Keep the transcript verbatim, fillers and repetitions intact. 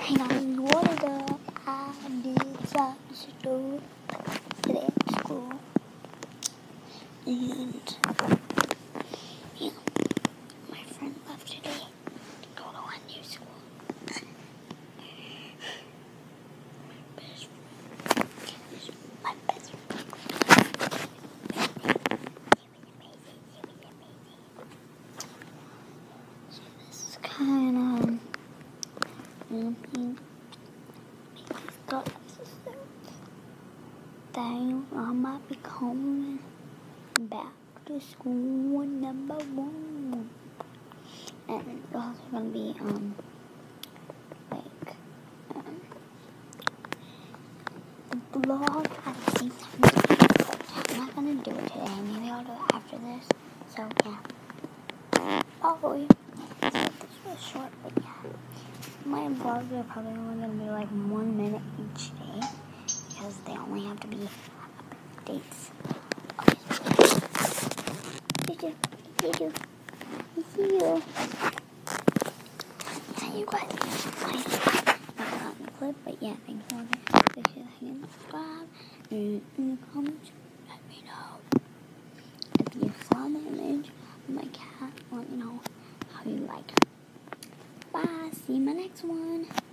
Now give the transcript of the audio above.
Hey guys, what is up? I did some stuff today at school, and yeah, my friend left today to go to a new school. My best friend, my best friend. So this is kind of They I might be coming back to school number one, and it's also gonna be um like um the vlog at the same time. But I'm not gonna do it today. Maybe I'll do it after this. So yeah, probably. So this was short, but yeah, my vlogs are probably only gonna be like one minute each day, because they only have to be updates. Okay. Did you? See you. Yeah, you guys. Not on the clip, but yeah, thanks for watching. Make sure to hit subscribe and in the comments let me know if you saw the image of my cat. Let me know how you like it. Bye. See you in my next one.